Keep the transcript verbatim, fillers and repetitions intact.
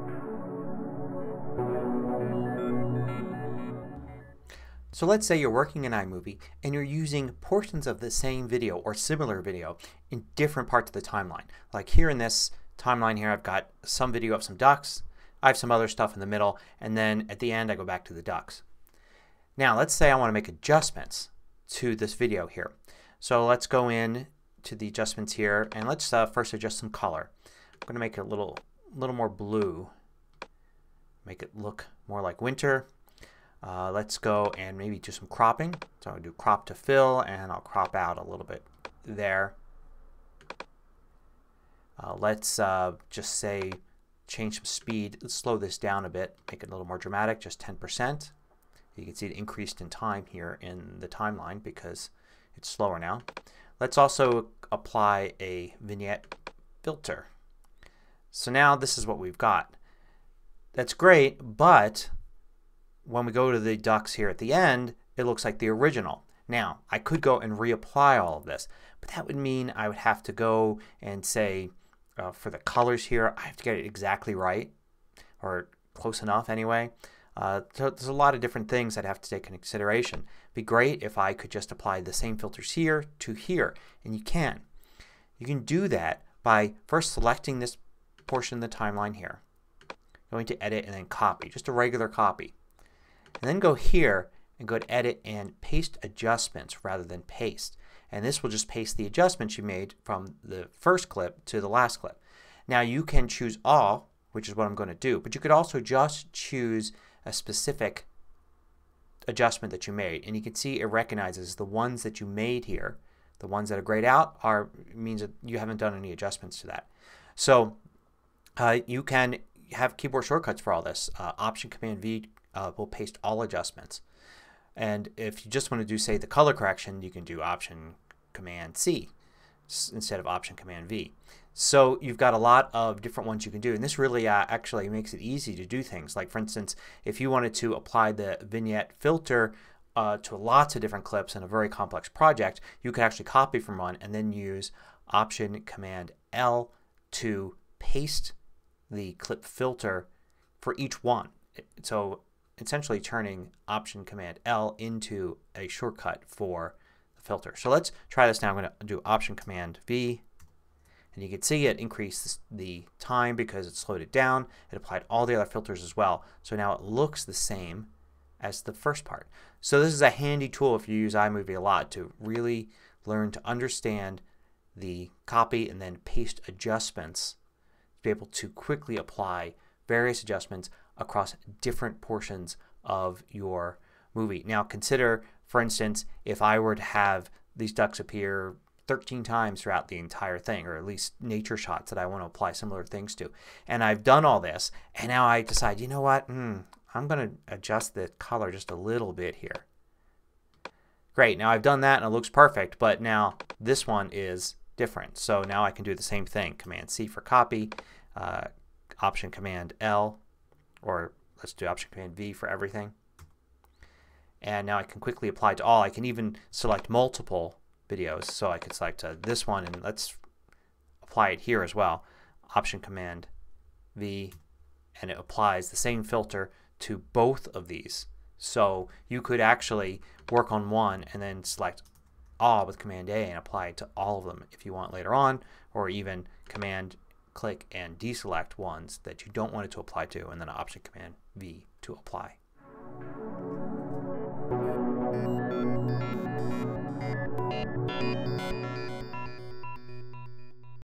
So let's say you're working in iMovie and you're using portions of the same video or similar video in different parts of the timeline. Like here in this timeline here I've got some video of some ducks, I have some other stuff in the middle, and then at the end I go back to the ducks. Now let's say I want to make adjustments to this video here. So let's go in to the adjustments here and let's uh, first adjust some color. I'm going to make it a little, little more blue. Make it look more like winter. Uh, let's go and maybe do some cropping. So I'll do crop to fill and I'll crop out a little bit there. Uh, let's uh, just say change some speed. Let's slow this down a bit. Make it a little more dramatic, just ten percent. You can see it increased in time here in the timeline because it's slower now. Let's also apply a vignette filter. So now this is what we've got. That's great, but when we go to the ducks here at the end it looks like the original. Now I could go and reapply all of this, but that would mean I would have to go and say uh, for the colors here I have to get it exactly right or close enough anyway. Uh, so there's a lot of different things I'd have to take into consideration. It'd be great if I could just apply the same filters here to here, and you can. You can do that by first selecting this portion of the timeline here, going to edit and then copy, just a regular copy. And then go here and go to edit and paste adjustments rather than paste. And this will just paste the adjustments you made from the first clip to the last clip. Now you can choose all, which is what I'm going to do, but you could also just choose a specific adjustment that you made. And you can see it recognizes the ones that you made here. The ones that are grayed out are means that you haven't done any adjustments to that. So uh, you can have keyboard shortcuts for all this. Uh, Option Command V Uh, will paste all adjustments. And if you just want to do say the color correction you can do Option Command C instead of Option Command V. So you've got a lot of different ones you can do, and this really uh, actually makes it easy to do things. Like for instance if you wanted to apply the vignette filter uh, to lots of different clips in a very complex project, you could actually copy from one and then use Option Command L to paste the clip filter for each one. So essentially turning Option Command L into a shortcut for the filter. So let's try this now. I'm going to do Option Command V, and you can see it increased the time because it slowed it down. It applied all the other filters as well. So now it looks the same as the first part. So this is a handy tool if you use iMovie a lot to really learn to understand the copy and then paste adjustments to be able to quickly apply various adjustments across different portions of your movie. Now consider for instance if I were to have these ducks appear thirteen times throughout the entire thing, or at least nature shots that I want to apply similar things to. And I've done all this and now I decide, you know what, mm, I'm going to adjust the color just a little bit here. Great, now I've done that and it looks perfect, but now this one is different. So now I can do the same thing. Command C for copy, uh, Option Command L, or let's do Option Command V for everything. And now I can quickly apply to all. I can even select multiple videos. So I could select uh, this one and let's apply it here as well. Option Command V, and it applies the same filter to both of these. So you could actually work on one and then select all with Command A and apply it to all of them if you want later on, or even Command click and deselect ones that you don't want it to apply to, and then Option Command V to apply.